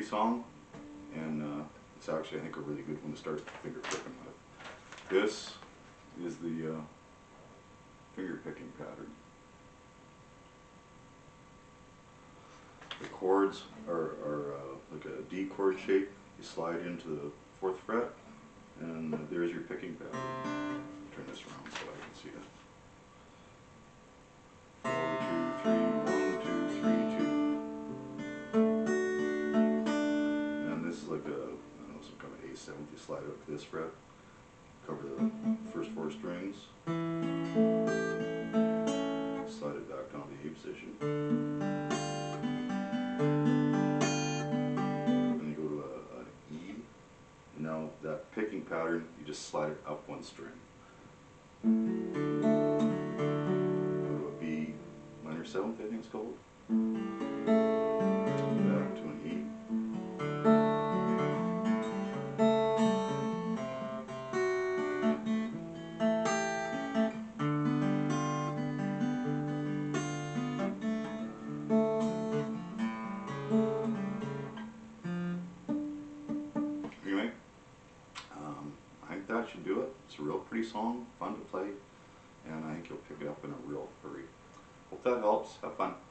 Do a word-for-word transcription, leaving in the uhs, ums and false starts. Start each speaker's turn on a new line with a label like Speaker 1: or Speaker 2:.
Speaker 1: song, and uh, it's actually, I think, a really good one to start finger picking with. This is the uh, finger picking pattern. The chords are, are uh, like a D chord shape. You slide into the fourth fret, and there's your picking pattern. Turn this around so I can see it. Like a, I don't know, some kind of A seventh. You slide up to this fret, cover the first four strings, slide it back down to the A position, and you go to a, an E. And now that picking pattern, you just slide it up one string. Go to a B minor seventh, I think it's called. Back to an E. Anyway, um, I think that should do it. It's a real pretty song, fun to play, and I think you'll pick it up in a real hurry. Hope that helps. Have fun.